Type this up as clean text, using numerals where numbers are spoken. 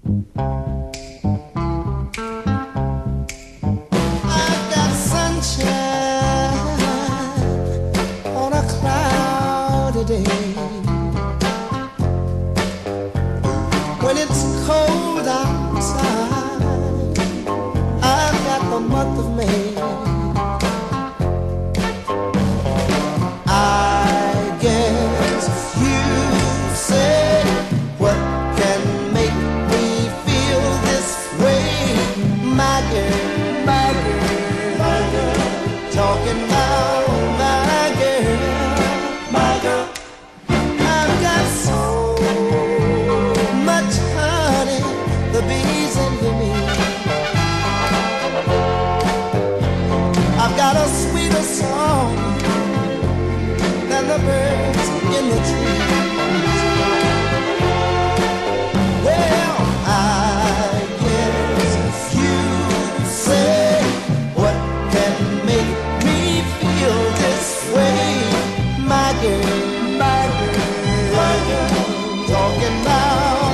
I've got sunshine on a cloudy day. When it's cold outside, I've got the month of May. I guess you say, what can make me feel this way? My girl, my girl, my girl, talking about my girl, my girl. I've got so much honey, the bees envy me. I've got a sweeter song than the birds in the trees. Well, I guess you say, what can make me feel this way? My girl, my girl, my girl, talking about